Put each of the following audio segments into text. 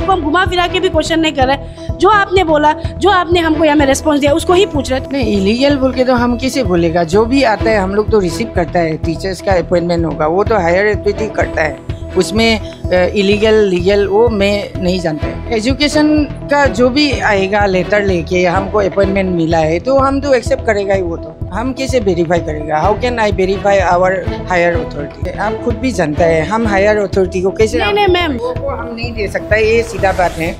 आपको हम घुमा फिरा के भी क्वेश्चन नहीं कर रहे, जो आपने बोला, जो आपने हमको यहाँ में रेस्पॉन्स दिया उसको ही पूछ रहे थे। नहीं, इलीगल बोल के तो हम किसे बोलेगा, जो भी आता है हम लोग तो रिसीव करता है। टीचर्स का अपॉइंटमेंट होगा वो तो हायर अथॉरिटी करता है, उसमें इलीगल लीगल वो मैं नहीं जानता है। एजुकेशन का जो भी आएगा लेटर लेके हमको अपॉइंटमेंट मिला है तो हम तो एक्सेप्ट करेगा ही। वो तो हम कैसे वेरीफाई करेगा, how can I verify our higher authority. आप खुद भी जानता है हम हायर अथॉरिटी को कैसे, नहीं मैम वो हम नहीं दे सकता, ये सीधा बात है।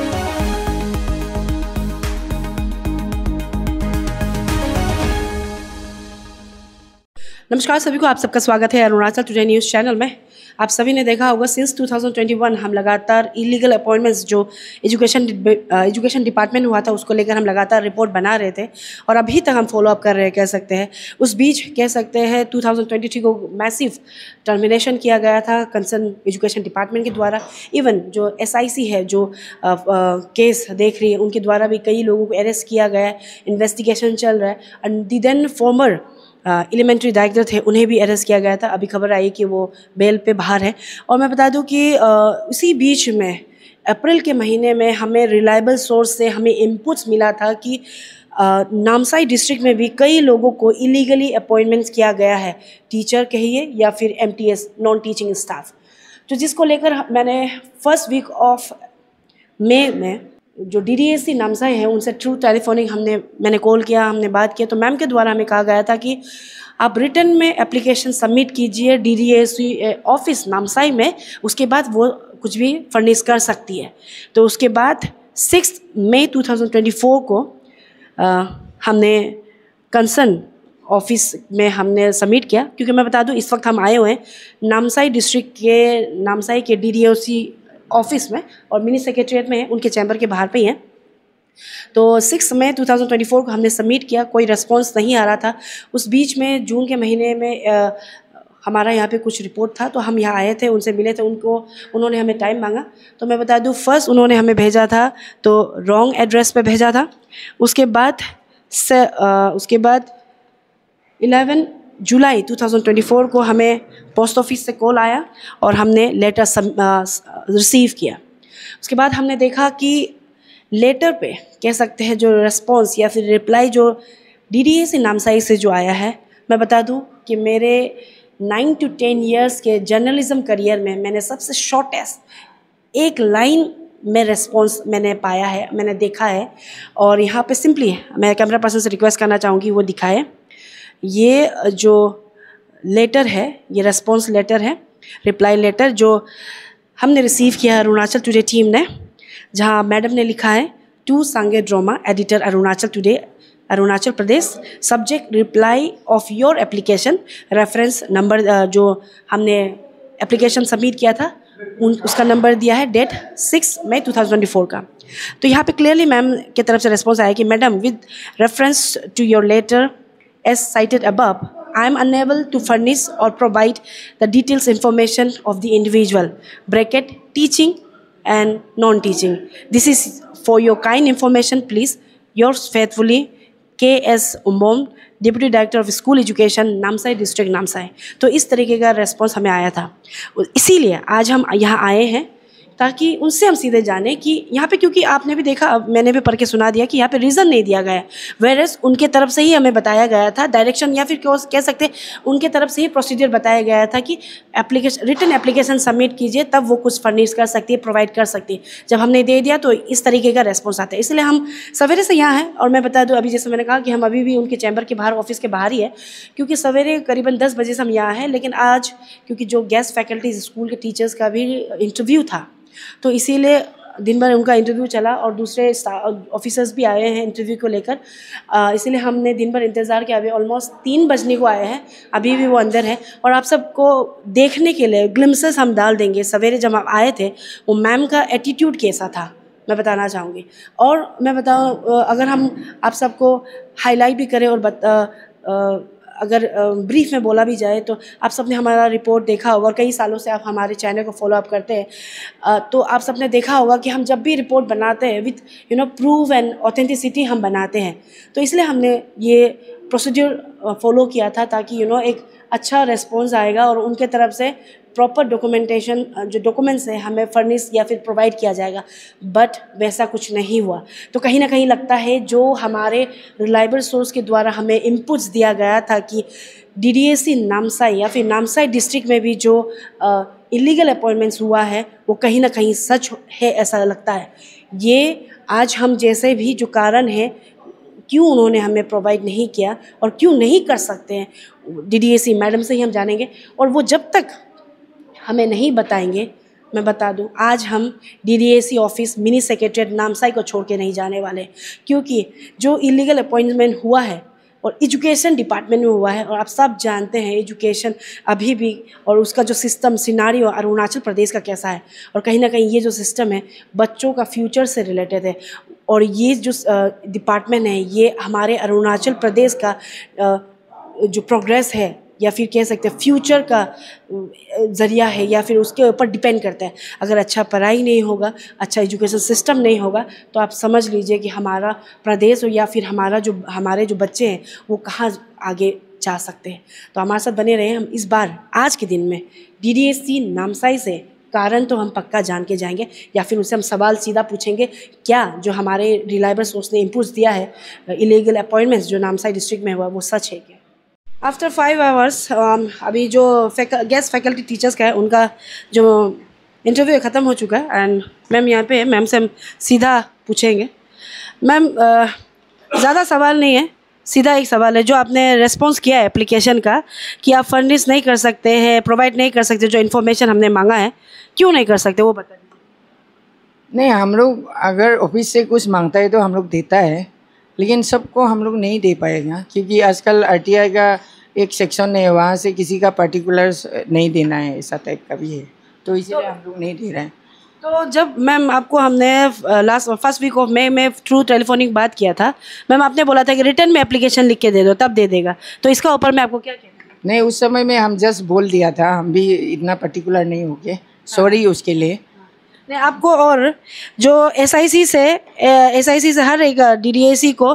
नमस्कार सभी को, आप सबका स्वागत है अरुणाचल टुडे न्यूज़ चैनल में। आप सभी ने देखा होगा सिंस 2021 हम लगातार इलीगल अपॉइंटमेंट्स जो एजुकेशन डिपार्टमेंट हुआ था उसको लेकर हम लगातार रिपोर्ट बना रहे थे और अभी तक हम फॉलो अप कर रहे हैं कह सकते हैं। उस बीच कह सकते हैं 2023 को मैसिव टर्मिनेशन किया गया था कंसर्न एजुकेशन डिपार्टमेंट के द्वारा। इवन जो SIC है जो केस देख रही है उनके द्वारा भी कई लोगों को अरेस्ट किया गया है, इन्वेस्टिगेशन चल रहा है। And the then former elementary director थे उन्हें भी अरेस्ट किया गया था। अभी खबर आई कि वो बेल पे बाहर है। और मैं बता दूं कि इसी बीच में अप्रैल के महीने में हमें रिलायबल सोर्स से हमें इनपुट्स मिला था कि नामसाई डिस्ट्रिक्ट में भी कई लोगों को इलीगली अपॉइंटमेंट्स किया गया है, टीचर कहिए या फिर MTS नॉन टीचिंग स्टाफ। तो जिसको लेकर मैंने फर्स्ट वीक ऑफ मई में जो DDSC नामसाई है उनसे थ्रू टेलीफोनिक मैंने कॉल किया, हमने बात किया। तो मैम के द्वारा हमें कहा गया था कि आप रिटर्न में एप्लीकेशन सबमिट कीजिए DDSC ऑफिस नामसाई में, उसके बाद वो कुछ भी फर्निश कर सकती है। तो उसके बाद 6 मई 2024 को हमने कंसर्न ऑफिस में हमने सबमिट किया। क्योंकि मैं बता दूं इस वक्त हम आए हुए हैं नामसाई डिस्ट्रिक्ट के नामसाई के DDSC ऑफिस में और मिनी सेक्रेटरीट में है, उनके चैम्बर के बाहर पे ही है। तो 6 मई 2024 को हमने सबमिट किया, कोई रिस्पांस नहीं आ रहा था। उस बीच में जून के महीने में हमारा यहाँ पे कुछ रिपोर्ट था तो हम यहाँ आए थे, उनसे मिले थे, उन्होंने हमें टाइम मांगा। तो मैं बता दूँ फर्स्ट उन्होंने हमें भेजा था तो रॉन्ग एड्रेस पे भेजा था। उसके बाद 11 जुलाई 2024 को हमें पोस्ट ऑफिस से कॉल आया और हमने लेटर रिसीव किया। उसके बाद हमने देखा कि लेटर पे कह सकते हैं जो रिस्पॉन्स या फिर रिप्लाई जो DDSC नामसाई से जो आया है, मैं बता दूं कि मेरे 9 to 10 ईयर्स के जर्नलिज्म करियर में मैंने सबसे शॉर्टेस्ट एक लाइन में रिस्पॉन्स मैंने पाया है, मैंने देखा है। और यहाँ पे सिंपली मैं कैमरा पर्सन से रिक्वेस्ट करना चाहूँगी वो दिखाए। ये जो लेटर है ये रिस्पॉन्स लेटर है, रिप्लाई लेटर जो हमने रिसीव किया अरुणाचल टुडे टीम ने, जहाँ मैडम ने लिखा है to Sange Droma editor Arunachal today Arunachal Pradesh, subject reply of your application, reference number जो हमने एप्लीकेशन सबमिट किया था उसका नंबर दिया है, डेट 6 मई 2024 का। तो यहाँ पे क्लियरली मैम की तरफ से रिस्पॉन्स आया कि madam with reference to your letter as cited above, I am unable to furnish or provide the details information of the individual bracket teaching and non-teaching. This is for your kind information, please. Yours faithfully, KS Umbom, Deputy Director of School Education, Namsai district Namsai. तो इस तरीके का response हमें आया था, इसीलिए आज हम यहाँ आए हैं ताकि उनसे हम सीधे जाने कि यहाँ पे, क्योंकि आपने भी देखा, मैंने भी पढ़ के सुना दिया कि यहाँ पे रीज़न नहीं दिया गया, वेरएस उनके तरफ से ही हमें बताया गया था डायरेक्शन, या फिर क्यों कह सकते उनके तरफ से ही प्रोसीजर बताया गया था कि रिटन एप्लीकेशन सबमिट कीजिए तब वो कुछ फर्निश कर सकती है, प्रोवाइड कर सकती है। जब हमने दे दिया तो इस तरीके का रेस्पॉन्स आता है, इसलिए हम सवेरे से यहाँ हैं। और मैं बता दूँ अभी जैसे मैंने कहा कि हम अभी भी उनके चैम्बर के बाहर, ऑफिस के बाहर ही है, क्योंकि सवेरे करीबन 10 बजे से हम यहाँ हैं। लेकिन आज क्योंकि जो गेस्ट फैकल्टीज स्कूल के टीचर्स का भी इंटरव्यू था तो इसीलिए दिन भर उनका इंटरव्यू चला और दूसरे ऑफिसर्स भी आए हैं इंटरव्यू को लेकर, इसीलिए हमने दिन भर इंतज़ार किया। अभी ऑलमोस्ट 3 बजने को आए हैं, अभी भी वो अंदर है। और आप सबको देखने के लिए ग्लिम्सेस हम डाल देंगे सवेरे जब आप आए थे वो मैम का एटीट्यूड कैसा था मैं बताना चाहूँगी। और मैं बताऊँ अगर हम आप सबको हाईलाइट भी करें और अगर ब्रीफ में बोला भी जाए तो आप सबने हमारा रिपोर्ट देखा होगा और कई सालों से आप हमारे चैनल को फॉलो अप करते हैं, तो आप सबने देखा होगा कि हम जब भी रिपोर्ट बनाते हैं विथ प्रूफ एंड ऑथेंटिसिटी हम बनाते हैं। तो इसलिए हमने ये प्रोसीजर फॉलो किया था ताकि एक अच्छा रिस्पॉन्स आएगा और उनके तरफ से प्रॉपर डॉक्यूमेंटेशन जो डॉक्यूमेंट्स है हमें फर्निश या फिर प्रोवाइड किया जाएगा, बट वैसा कुछ नहीं हुआ। तो कहीं ना कहीं लगता है जो हमारे रिलायबल सोर्स के द्वारा हमें इनपुट्स दिया गया था कि DDAC नामसाई या फिर नामसाई डिस्ट्रिक्ट में भी जो इलीगल अपॉइंटमेंट्स हुआ है वो कहीं ना कहीं सच है, ऐसा लगता है। ये आज हम जैसे भी जो कारण है क्यों उन्होंने हमें प्रोवाइड नहीं किया और क्यों नहीं कर सकते हैं, DDAC मैडम से ही हम जानेंगे। और वो जब तक हमें नहीं बताएंगे, मैं बता दूं, आज हम DDAC office mini secretariat Namsai को छोड़ के नहीं जाने वाले, क्योंकि जो इलीगल अपॉइंटमेंट हुआ है और एजुकेशन डिपार्टमेंट में हुआ है, और आप सब जानते हैं एजुकेशन अभी भी और उसका जो सिस्टम सिनारियो अरुणाचल प्रदेश का कैसा है, और कहीं ना कहीं ये जो सिस्टम है बच्चों का फ्यूचर से रिलेटेड है। और ये जो डिपार्टमेंट है ये हमारे अरुणाचल प्रदेश का जो प्रोग्रेस है या फिर कह सकते हैं फ्यूचर का ज़रिया है, या फिर उसके ऊपर डिपेंड करता है। अगर अच्छा पढ़ाई नहीं होगा, अच्छा एजुकेशन सिस्टम नहीं होगा, तो आप समझ लीजिए कि हमारा प्रदेश या फिर हमारे जो बच्चे हैं वो कहाँ आगे जा सकते हैं। तो हमारे साथ बने रहे। हम इस बार आज के दिन में DDAC नामसाई से कारण तो हम पक्का जान के जाएंगे, या फिर उससे हम सवाल सीधा पूछेंगे क्या जो हमारे रिलायबल सोर्स ने इनपुट्स दिया है इलीगल अपॉइंटमेंट्स जो नामसाई डिस्ट्रिक्ट में हुआ वो सच है क्या। आफ्टर 5 आवर्स अभी जो गेस्ट फैकल्टी टीचर्स का है उनका जो इंटरव्यू ख़त्म हो चुका है, एंड मैम यहाँ पे है। मैम से हम सीधा पूछेंगे। मैम ज़्यादा सवाल नहीं है, सीधा एक सवाल है। जो आपने रेस्पॉन्स किया है एप्लीकेशन का कि आप फर्निश नहीं कर सकते हैं, प्रोवाइड नहीं कर सकते, जो इन्फॉर्मेशन हमने मांगा है क्यों नहीं कर सकते वो बता दीजिए। नहीं, हम लोग अगर ऑफिस से कुछ मांगता है तो हम लोग देता है, लेकिन सबको हम लोग नहीं दे पाएगा, क्योंकि आजकल RTI का एक सेक्शन है, वहाँ से किसी का पर्टिकुलर्स नहीं देना है, ऐसा टाइप का भी है, तो इसीलिए हम लोग नहीं दे रहे हैं। तो जब मैम आपको हमने फर्स्ट वीक ऑफ मई में थ्रू टेलीफोनिक बात किया था, मैम आपने बोला था कि रिटर्न में एप्लीकेशन लिख के दे दो तब दे देगा, तो इसका ऊपर मैं आपको क्या कहना। नहीं, उस समय में हम जस्ट बोल दिया था, हम भी इतना पर्टिकुलर नहीं हो गए, सॉरी उसके लिए। नहीं, आपको और जो SIC से हर एक DDAC को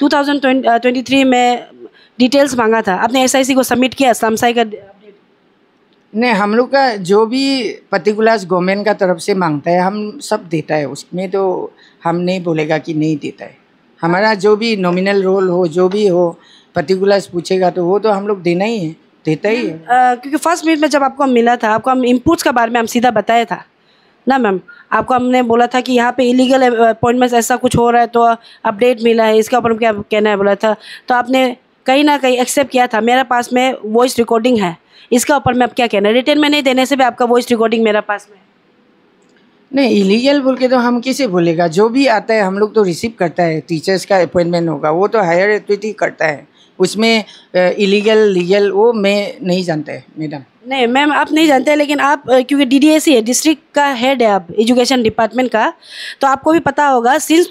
2023 में डिटेल्स मांगा था, आपने SIC को सबमिट किया नामसाई का। नहीं, हम लोग का जो भी पर्टिकुलर्स गवर्नमेंट का तरफ से मांगता है हम सब देता है, उसमें तो हम नहीं बोलेगा कि नहीं देता है। हमारा जो भी नॉमिनल रोल हो, जो भी हो, पर्टिकुलर्स पूछेगा तो वो तो हम लोग देना ही है, देता ही है। क्योंकि फर्स्ट मीट में जब आपको हम मिला था, आपको हम इनपुट्स के बारे में हम सीधा बताया था ना मैम। आपको हमने बोला था कि यहाँ पे इलीगल अपॉइंटमेंट्स ऐसा कुछ हो रहा है, तो अपडेट मिला है, इसके ऊपर क्या कहना है बोला था, तो आपने कहीं ना कहीं एक्सेप्ट किया था। मेरे पास में वॉइस रिकॉर्डिंग है, इसका ऊपर में अब क्या कहना है। रिटर्न में नहीं देने से भी आपका वॉइस रिकॉर्डिंग मेरे पास में। नहीं, इलीगल बोल के तो हम किसे बोलेगा, जो भी आता है हम लोग तो रिसीव करता है। टीचर्स का अपॉइंटमेंट होगा वो तो हायर अथॉरिटी करता है, उसमें इलीगल लीगल वो मैं नहीं जानता है मैडम। नहीं मैम, आप नहीं जानते हैं, लेकिन आप क्योंकि DDAC है, डिस्ट्रिक्ट का हेड है आप एजुकेशन डिपार्टमेंट का, तो आपको भी पता होगा सिंस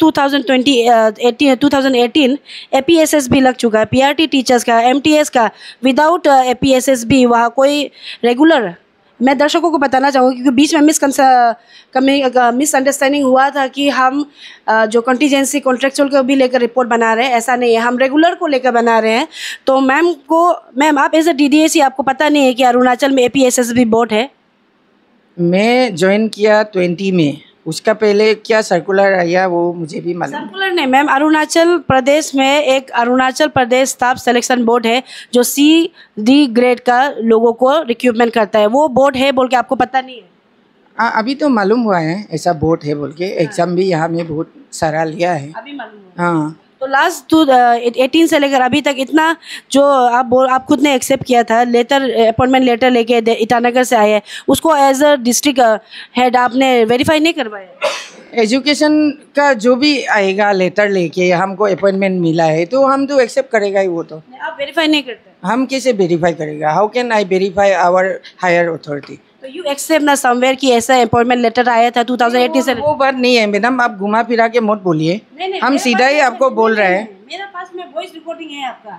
2018 APSS भी लग चुका है, PRT टीचर्स का, MTS का। विदाउट APSS भी वहाँ कोई रेगुलर, मैं दर्शकों को बताना चाहूँगी क्योंकि बीच में मिसअंडरस्टैंडिंग हुआ था कि हम जो कंटीजेंसी कॉन्ट्रेक्चुअल को भी लेकर रिपोर्ट बना रहे हैं, ऐसा नहीं है, हम रेगुलर को लेकर बना रहे हैं। तो मैम आप एज ए DDAC आपको पता नहीं है कि अरुणाचल में APSS भी बोर्ड है। मैं ज्वाइन किया 20 में, उसका पहले क्या सर्कुलर आया वो मुझे भी मालूम। सर्कुलर नहीं मैम, अरुणाचल प्रदेश में एक Arunachal Pradesh staff selection board है जो CD ग्रेड का लोगों को रिक्रूटमेंट करता है, वो बोर्ड है बोल के आपको पता नहीं है। अभी तो मालूम हुआ है ऐसा बोर्ड है बोल के, एग्जाम भी यहाँ में बहुत सारा लिया है, अभी मालूम हुआ। हाँ। तो लास्ट 2018 से लेकर अभी तक इतना जो आप खुद ने एक्सेप्ट किया था, अपॉइंटमेंट लेटर लेके ईटानगर से आए हैं, उसको एज अ डिस्ट्रिक्ट हेड आपने वेरीफाई नहीं करवाया। एजुकेशन का जो भी आएगा लेटर लेके हमको अपॉइंटमेंट मिला है तो हम तो एक्सेप्ट करेगा ही, वो तो आप वेरीफाई नहीं करते। हम कैसे वेरीफाई करेगा, how can I verify our higher authority. तो यू एक्सेप्ट ना समवेयर कि ऐसा अपॉइंटमेंट लेटर आया था 2018 से। वो बात नहीं है मैडम, आप घुमा फिरा के मत बोलिए, हम सीधा ही आपको बोल रहे हैं। मेरे पास में वॉइस रिकॉर्डिंग है आपका।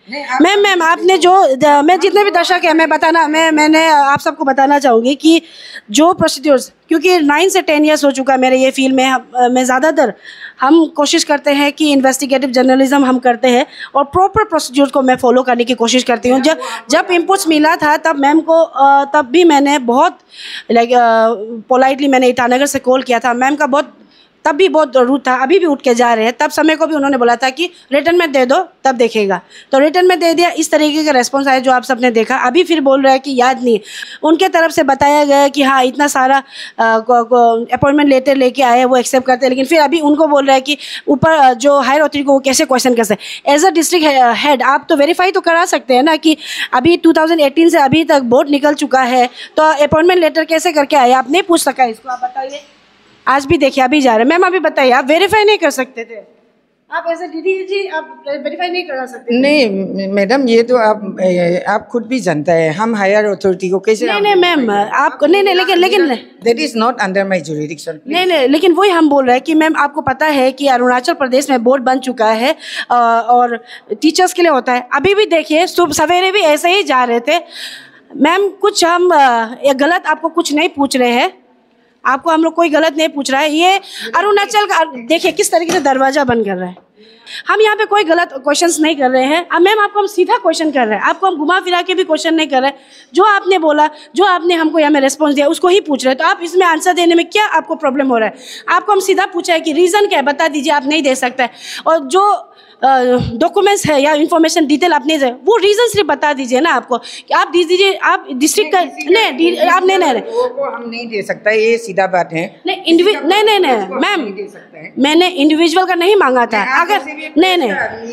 मैम आपने जो मैं जितने भी दर्शक हैं मैंने आप सबको बताना चाहूँगी कि जो प्रोसीड्योर्स, क्योंकि 9 से 10 ईयर्स हो चुका है मेरे ये फील्ड में, मैं ज़्यादातर हम कोशिश करते हैं कि इन्वेस्टिगेटिव जर्नलिज्म हम करते हैं और प्रॉपर प्रोसीड्योर को मैं फॉलो करने की कोशिश करती हूँ। जब इनपुट्स मिला था तब मैम को तब भी मैंने बहुत पोलाइटली मैंने ईटानगर से कॉल किया था। मैम का तब भी बहुत रूट था, अभी भी उठ के जा रहे हैं। तब समय को भी उन्होंने बोला था कि रिटर्न में दे दो तब देखेगा, तो रिटर्न में दे दिया। इस तरीके का रेस्पॉन्स आया जो आप सबने देखा। अभी फिर बोल रहा है कि याद नहीं, उनके तरफ से बताया गया कि हाँ इतना सारा अपॉइंटमेंट लेटर लेके आए, वो एक्सेप्ट करते हैं, लेकिन फिर अभी उनको बोल रहा है कि ऊपर जो हायर अथॉरिटी को वो कैसे क्वेश्चन कर सकते। एज अ डिस्ट्रिक्ट हेड आप तो वेरीफाई तो करा सकते हैं ना कि अभी 2018 से अभी तक बोर्ड निकल चुका है, तो अपॉइंटमेंट लेटर कैसे करके आए? आप नहीं पूछ सका इसको, आप बताइए। आज भी देखिए अभी जा रहे हैं। मैम अभी बताइए, आप वेरीफाई नहीं कर सकते थे? आप ऐसे डीडीजी आप वेरीफाई नहीं करा सकते? नहीं मैडम, ये तो आप खुद भी जानता है, हम हायर अथॉरिटी को कैसे? नहीं मैम आपको नहीं लेकिन that is not under my jurisdiction. नहीं लेकिन वही हम बोल रहे हैं कि मैम आपको पता है कि अरुणाचल प्रदेश में बोर्ड बन चुका है और टीचर्स के लिए होता है। अभी भी देखिए सवेरे भी ऐसे ही जा रहे थे मैम। कुछ हम गलत आपको कुछ नहीं पूछ रहे हैं, आपको हम लोग कोई गलत नहीं पूछ रहा है। ये अरुणाचल का देखिए किस तरीके से दरवाजा बंद कर रहा है। हम यहाँ पे कोई गलत क्वेश्चंस नहीं कर रहे हैं। अब मैम आपको हम सीधा क्वेश्चन कर रहे हैं, आपको हम घुमा फिरा के भी क्वेश्चन नहीं कर रहे हैं। जो आपने बोला, जो आपने हमको यहाँ में रिस्पॉन्स दिया उसको ही पूछ रहे हैं। तो आप इसमें आंसर देने में क्या आपको प्रॉब्लम हो रहा है? आपको हम सीधा पूछा है कि रीज़न क्या है, बता दीजिए। आप नहीं दे सकते, और जो डॉक्यूमेंट्स है या इन्फॉर्मेशन डिटेल आप नहीं दे, वो रीज़न सिर्फ बता दीजिए ना। आपको कि आप दीजिए, आप डिस्ट्रिक्ट का नहीं आप नहीं वो हम नहीं दे सकता, ये सीधा बात है। नहीं मैम, मैंने इंडिविजुअल का नहीं मांगा था। अगर नहीं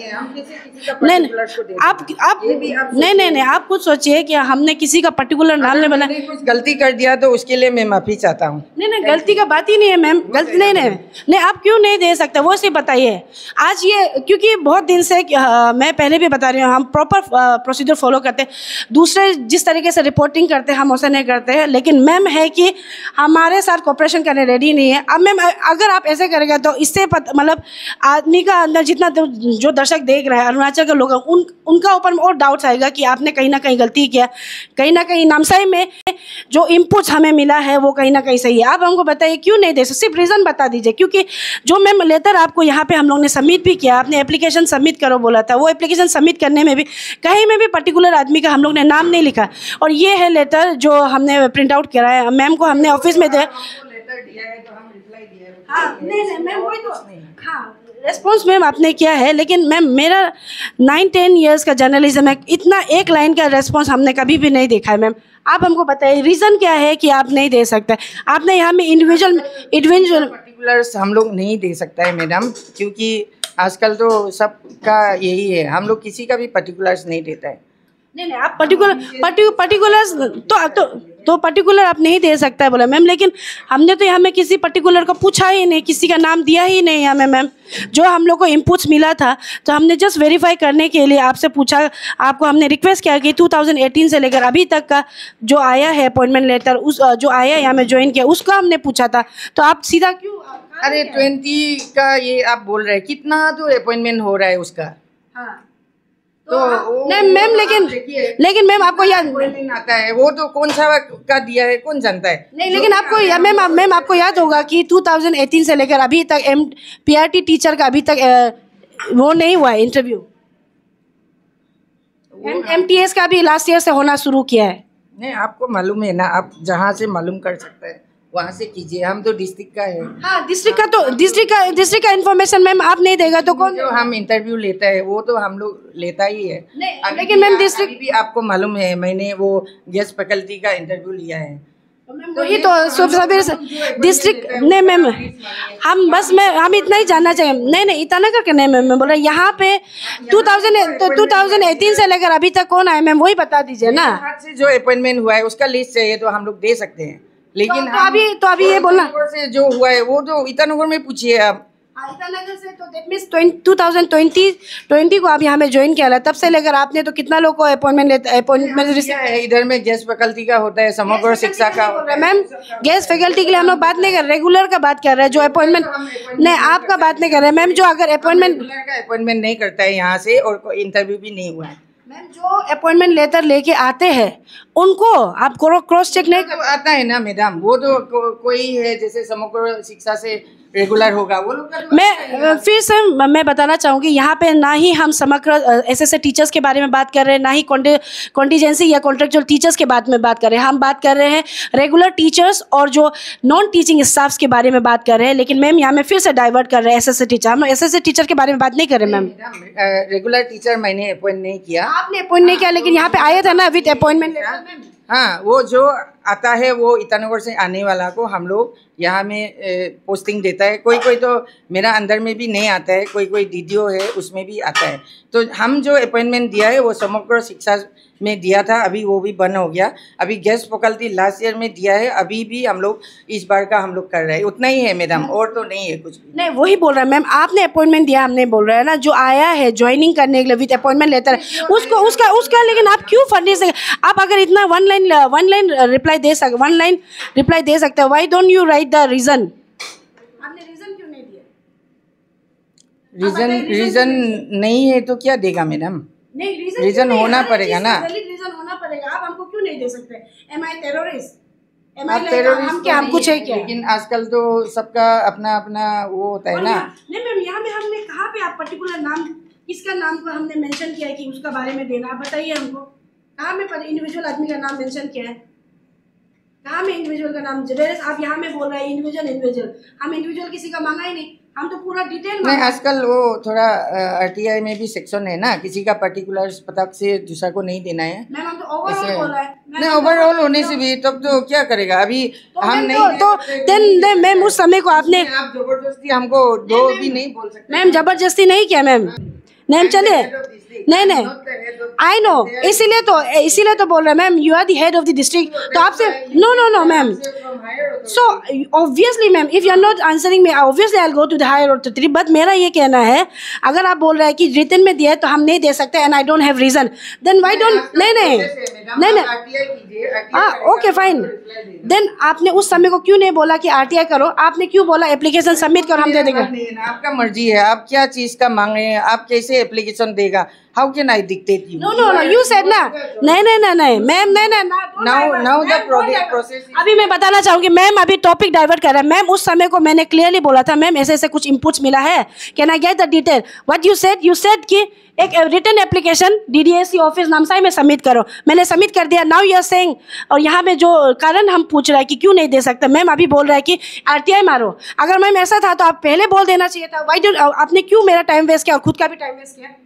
आप खुद सोचिए कि हमने किसी का पर्टिकुलर नाम नहीं बना। कुछ गलती कर दिया तो उसके लिए मैं माफी चाहता हूँ। नहीं गलती का बात ही नहीं है मैम, गलती नहीं आप क्यों नहीं दे सकते वो सिर्फ बताइए। आज ये क्योंकि बहुत दिन से मैं पहले भी बता रही हूँ, हम प्रॉपर प्रोसीजर फॉलो करते हैं। दूसरे जिस तरीके से रिपोर्टिंग करते हैं हम वैसे नहीं करते हैं, लेकिन मैम है कि हमारे साथ कोऑपरेशन करने रेडी नहीं है। अब मैम अगर आप ऐसे करेंगे तो इससे मतलब आदमी का अंदर जितना जो दर्शक देख रहे हैं अरुणाचल के लोग, उनका ऊपर में और डाउट्स आएगा कि आपने कहीं ना कहीं गलती किया, कहीं ना कहीं नामसाई में जो इनपुट्स हमें मिला है वो कहीं ना कहीं सही है। आप हमको बताइए क्यों नहीं दे सकते, सिर्फ रीज़न बता दीजिए। क्योंकि जो मैम लेटर आपको यहाँ पे हम लोग ने सबमिट भी किया, आपने एप्लीकेशन सबमिट करो बोला था, वो एप्लीकेशन सबमिट करने में भी कहीं में भी पर्टिकुलर आदमी का हम लोग ने नाम नहीं लिखा। और ये है लेटर जो हमने प्रिंट आउट कराया मैम को, हमने ऑफिस में दिया। रेस्पॉन्स मैम आपने किया है, लेकिन मैम मेरा 9-10 ईयर्स का जर्नलिज्म है, इतना एक लाइन का रेस्पॉन्स हमने कभी भी नहीं देखा है। मैम आप हमको बताइए रीज़न क्या है कि आप नहीं दे सकते? आपने यहाँ में इंडिविजुअल पर्टिकुलर्स हम लोग नहीं दे सकता है मैडम, क्योंकि आजकल तो सबका यही है, हम लोग किसी का भी पर्टिकुलर्स नहीं देता है। नहीं आप पर्टिकुलर्स तो पर्टिकुलर आप नहीं दे सकता है बोला मैम, लेकिन हमने तो यहाँ में किसी पर्टिकुलर को पूछा ही नहीं, किसी का नाम दिया ही नहीं हमें मैम। जो हम लोग को इनपुट्स मिला था तो हमने जस्ट वेरीफाई करने के लिए आपसे पूछा, आपको हमने रिक्वेस्ट किया कि 2018 से लेकर अभी तक का जो आया है अपॉइंटमेंट लेटर, उस जो आया यहाँ में ज्वाइन किया उसका हमने पूछा था। तो आप सीधा क्यों? अरे 20 का ये आप बोल रहे हैं, कितना तो अपॉइंटमेंट हो रहा है उसका। हाँ तो नहीं मैम, लेकिन मैम आपको याद आता है वो तो कौन सा का दिया है कौन जानता है। नहीं लेकिन आपको मैम आपको याद होगा कि 2018 से लेकर अभी तक PRT टीचर का अभी तक वो नहीं हुआ है इंटरव्यू। MTS का भी लास्ट ईयर से होना शुरू किया है। नहीं आपको मालूम है ना, आप जहाँ से मालूम कर सकते हैं वहाँ से कीजिए, हम तो डिस्ट्रिक्ट का है। हाँ डिस्ट्रिक्ट का इन्फॉर्मेशन मैम आप नहीं देगा तो कौन? जो हम इंटरव्यू लेता है वो तो हम लोग लेता ही है। लेकिन मैम डिस्ट्रिक्ट भी आपको मालूम है, मैंने वो गेस्ट फैकल्टी का इंटरव्यू लिया है। वही तो डिस्ट्रिक्ट नहीं मैम, हम इतना ही जानना चाहिए। नहीं इतना करके नहीं मैम, मैं बोल रहा हूँ यहाँ पे 2018 से लेकर अभी तक कौन आया मैम वही बता दीजिए ना। से जो अपॉइंटमेंट हुआ है उसका लिस्ट चाहिए तो हम लोग दे सकते हैं, लेकिन तो अभी ये बोलना से जो हुआ है वो तो ईटानगर में पूछिए आप। ईटानगर से, तो दैट मीन्स 2020 को आप यहाँ में ज्वाइन किया, तब से लेकर आपने तो कितना लोग को अपॉइंटमेंट है? इधर में गेस्ट फैकल्टी का होता है, समग्र शिक्षा का होता है। मैम गेस्ट फैकल्टी के लिए हम लोग बात नहीं कर रहे, रेगुलर का बात कर रहे हैं, जो अपॉइंटमेंट नहीं आपका बात नहीं कर रहे मैम, जो अगर अपॉइंटमेंट नहीं करता है यहाँ से और कोई इंटरव्यू भी नहीं हुआ है मैम, जो अपॉइंटमेंट लेटर लेके आते हैं उनको आप क्रॉस चेक नहीं तो आता है ना मैडम, वो तो कोई है जैसे समग्र शिक्षा से रेगुलर होगा वो लोग का। मैं फिर से मैं बताना चाहूँगी, यहाँ पे ना ही हम समग्र एसएसए टीचर्स के बारे में बात कर रहे हैं, ना ही कॉन्टीजेंसी या कॉन्ट्रेक्चुअल टीचर्स के बारे में बात कर रहे हैं, हम बात कर रहे हैं रेगुलर टीचर्स और जो नॉन टीचिंग स्टाफ्स के बारे में बात कर रहे हैं। लेकिन मैम यहाँ में फिर से डाइवर्ट कर रहे हैं एसएसए टीचर, हम एसएसए टीचर के बारे में बात नहीं कर रहे मैम। रेगुलर टीचर मैंने अपॉइंट नहीं किया, आपने अपॉइंट नहीं किया, लेकिन यहाँ पे आया था ना विद अपॉइंटमेंट। हाँ, वो जो आता है वो ईटानगर से आने वाला को हम लोग यहाँ में पोस्टिंग देता है। कोई कोई तो मेरा अंदर में भी नहीं आता है, कोई कोई डीडीओ है उसमें भी आता है। तो हम जो अपॉइंटमेंट दिया है वो समग्र शिक्षा में दिया था, अभी वो भी बंद हो गया। अभी गेस्ट फैकल्टी लास्ट ईयर में दिया है, अभी भी हम लोग इस बार का हम लोग कर रहे हैं, उतना ही है मैडम, और तो नहीं है कुछ भी। नहीं वही बोल रहा है मैम, आपने अपॉइंटमेंट दिया, हम नहीं बोल रहे हैं ना, जो आया है ज्वाइनिंग करने के लिए विद अपॉइंटमेंट लेटर उसको उसका लेकिन आप क्यों फर्निश, आप अगर इतना वन लाइन रिप्लाई दे सकते हो, why don't you write the reason? आपने रीजन क्यों नहीं दिया? रीजन नहीं है तो क्या देगा मैडम? नहीं रीजन होना पड़ेगा ना, रीजन होना पड़ेगा। आप हमको क्यों नहीं दे सकते? Am I terrorist? आप टेररिस्ट क्या हम कुछ है क्या? लेकिन आजकल तो सबका अपना अपना वो होता है ना। नहीं मैम, यहाँ में हमने कहाँ पे आप पर्टिकुलर नाम, किसका नाम को हमने मेंशन किया है कि उसका बारे में देना, आप बताइए हमको। कहाँ में पर इंडिविजुअल आदमी का नाम मेंशन किया है? कहाँ में इंडिविजुअल का नाम? आप यहाँ में बोल रहे हैं इंडिविजुअल, हम इंडिविजुअल किसी का मांगा ही नहीं, हम तो पूरा डिटेल नहीं। आजकल वो थोड़ा आरटीआई में भी सेक्शन है ना, किसी का पर्टिकुलर पता से दूसरा को नहीं देना है। मैम हम तो ओवरऑल बोल रहे हैं। नहीं, ओवरऑल होने से भी तब तो क्या करेगा अभी तो हम नहीं तो देन मैम उस समय को आपने आप जबरदस्ती हमको दो भी नहीं बोल सकते। मैम जबरदस्ती नहीं किया मैम, नहीं चले नहीं आई नो, इसीलिए तो बोल रहे हैं ma'am, you are the head of the district, तो आपसे no ma'am, so obviously ma'am if you are not answering me obviously I will go to the higher authority. But मेरा ये कहना है, अगर आप बोल रहे हैं कि रिटन में दिया है तो हम नहीं दे सकते and I don't have reason, then why don't नहीं ओके फाइन, देन आपने उस समय को क्यों नहीं बोला कि आरटीआई करो? आपने क्यों बोला एप्लीकेशन सबमिट करो, हम दे देंगे? आपका मर्जी है, आप क्या चीज का मांग रहे हैं, आप कैसे एप्लीकेशन देगा? How can I dictate you? No, you said ना, नहीं मैम, नहीं now the process। अभी मैं बताना चाहूँगी मैम, अभी टॉपिक डाइवर्ट कर रहा है मैम। उस समय को मैंने क्लियरली बोला था मैम, ऐसे कुछ इनपुट्स मिला है, can I get the detail? What you said कि एक written application DDSC office Namsai में सबमिट करो, मैंने सबमिट कर दिया। नाउ यू आर सेइंग, और यहाँ पे जो कारण हम पूछ रहे हैं कि क्यों नहीं दे सकते, मैम अभी बोल रहा है कि आरटीआई मारो। अगर मैम ऐसा था तो आप पहले बोल देना चाहिए था। व्हाई डोंट, आपने क्यों मेरा टाइम वेस्ट किया और खुद का भी टाइम वेस्ट किया?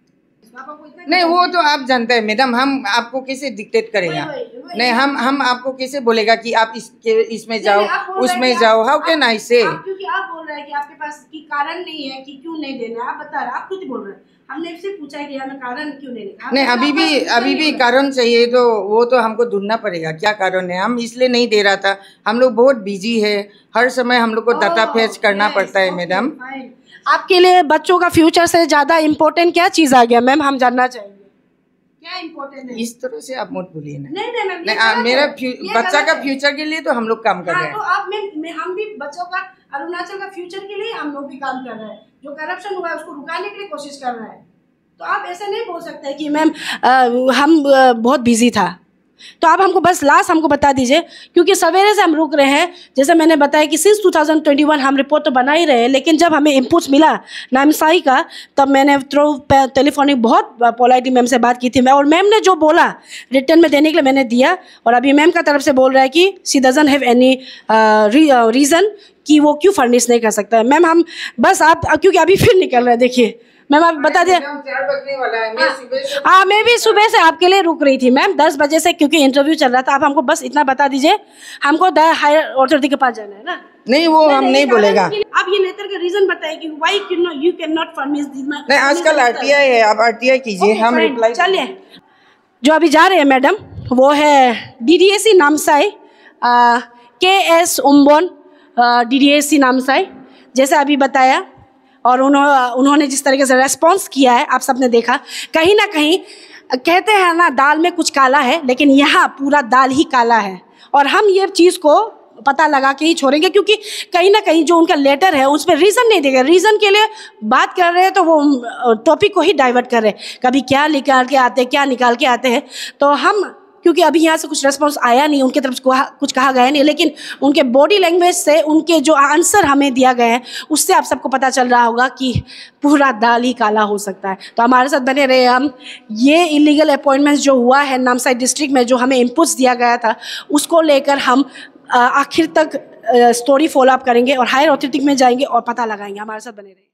नहीं वो तो आप जानते हैं मैडम, हम आपको कैसे डिक्टेट करेगा? नहीं हम आपको कैसे बोलेगा कि आप इसमें जाओ उसमें जाओ? हाउ कैन आई से? क्योंकि आप बोल रहे हैं कि आपके पास की कारण नहीं है कि क्यों नहीं देना, आप बता रहे, आप खुद बोल रहे हैं। हमने इससे पूछा है कि हमें कारण क्यों नहीं देना। नहीं अभी भी कारण चाहिए, तो वो तो हमको ढूंढना पड़ेगा क्या कारण है। हम इसलिए नहीं दे रहा था, हम लोग बहुत बिजी है, हर समय हम लोग को डाटा फेच करना पड़ता है मैडम। आपके लिए बच्चों का फ्यूचर से ज्यादा इम्पोर्टेंट क्या चीज आ गया मैम, हम जानना चाहेंगे क्या इम्पोर्टेंट है? इस तरह से आप मत बोलिए ना। नहीं मैम, मेरा बच्चा का फ्यूचर के लिए तो हम लोग काम कर रहे हैं। तो आप हम भी बच्चों का, अरुणाचल का फ्यूचर के लिए हम लोग भी काम कर रहे हैं। जो करप्शन हुआ है उसको रुकाने के लिए कोशिश कर रहे हैं। तो आप ऐसे नहीं बोल सकते कि मैम हम बहुत बिजी था। तो आप हमको बस लास्ट हमको बता दीजिए, क्योंकि सवेरे से हम रुक रहे हैं। जैसे मैंने बताया कि सिंस 2021 हम रिपोर्ट तो बना ही रहे हैं, लेकिन जब हमें इनपुट्स मिला नामसाई का, तब मैंने थ्रू टेलीफोनिक बहुत पोलाइटली मैम से बात की थी मैं, और मैम ने जो बोला रिटर्न में देने के लिए मैंने दिया। और अभी मैम का तरफ से बोल रहा है कि she doesn't have any reason कि वो क्यों फर्निश नहीं कर सकता है। मैम हम बस आप, क्योंकि अभी फिर निकल रहे हैं, देखिए मैम आप बता दिया। हाँ मैं भी सुबह से आपके लिए रुक रही थी मैम, 10 बजे से, क्योंकि इंटरव्यू चल रहा था। आप हमको बस इतना बता दीजिए, हमको हायर अथॉरिटी के पास जाना है ना। नहीं वो हम नहीं बोलेगा। आप ये लेटर का रीजन बताइए कि why you can not furnish this. नहीं आजकल आरटीआई है, आप आरटीआई कीजिए, हम रिप्लाई। चलिए जो अभी जा रहे हैं मैडम, वो है डीडीएससी नामसाई, KS उम्बोन डीडीएससी नामसाई। जैसे अभी बताया और उन्होंने जिस तरीके से रेस्पॉन्स किया है, आप सबने देखा, कहीं ना कहीं कहते हैं ना दाल में कुछ काला है, लेकिन यहाँ पूरा दाल ही काला है। और हम ये चीज़ को पता लगा के ही छोड़ेंगे, क्योंकि कहीं ना कहीं जो उनका लेटर है उस पर रीज़न नहीं देगा। रीज़न के लिए बात कर रहे हैं तो वो टॉपिक को ही डाइवर्ट कर रहे हैं, कभी क्या निकाल के आते हैं, क्या निकाल के आते हैं। तो हम, क्योंकि अभी यहाँ से कुछ रेस्पॉन्स आया नहीं, उनके तरफ से कुछ कहा गया नहीं, लेकिन उनके बॉडी लैंग्वेज से, उनके जो आंसर हमें दिया गया है उससे आप सबको पता चल रहा होगा कि पूरा दाल ही काला हो सकता है। तो हमारे साथ बने रहे हम। ये इलीगल अपॉइंटमेंट्स जो हुआ है नामसाई डिस्ट्रिक्ट में, जो हमें इनपुट्स दिया गया था, उसको लेकर हम आखिर तक स्टोरी फॉलो अप करेंगे और हायर अथॉरिटी में जाएंगे और पता लगाएंगे। हमारे साथ बने रहे।